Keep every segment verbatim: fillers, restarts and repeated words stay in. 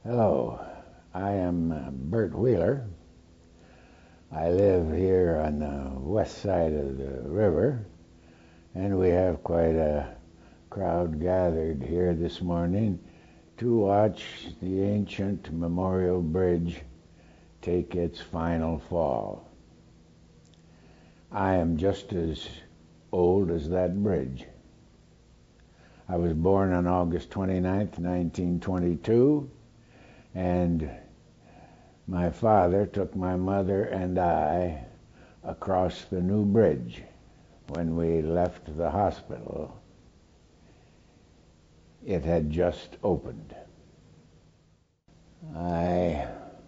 Hello, I am uh, Bert Wheeler. I live here on the west side of the river, and we have quite a crowd gathered here this morning to watch the ancient Memorial Bridge take its final fall. I am just as old as that bridge. I was born on August twenty-ninth, nineteen twenty-two, and my father took my mother and I across the new bridge when we left the hospital. It had just opened. I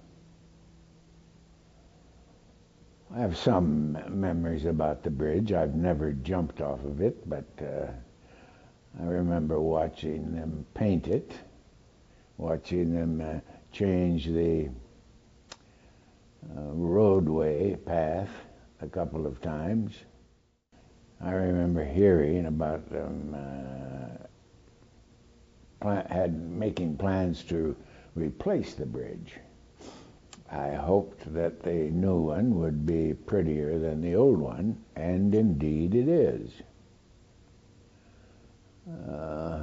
have some memories about the bridge. I've never jumped off of it, but uh, I remember watching them paint it, watching them uh, change the uh, roadway path a couple of times. I remember hearing about them uh, pla- had making plans to replace the bridge. I hoped that the new one would be prettier than the old one, and indeed it is. Uh,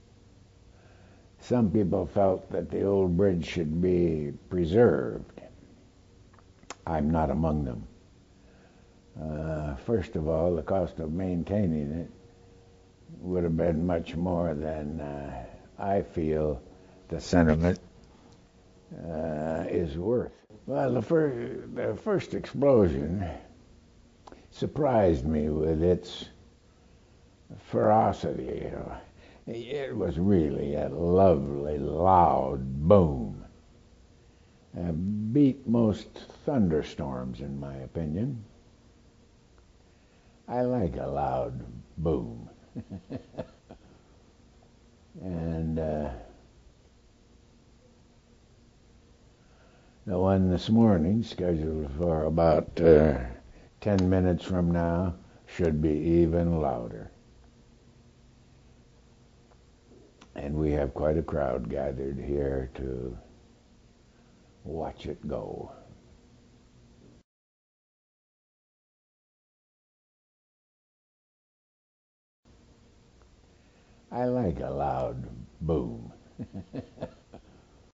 some people felt that the old bridge should be preserved. I'm not among them. Uh, first of all, the cost of maintaining it would have been much more than uh, I feel the sentiment uh, is worth. Well, the, fir- the first explosion surprised me with its ferocity. You know. It was really a lovely, loud boom. Uh, beat most thunderstorms, in my opinion. I like a loud boom. and uh, the one this morning, scheduled for about uh, ten minutes from now, should be even louder. And we have quite a crowd gathered here to watch it go. I like a loud boom.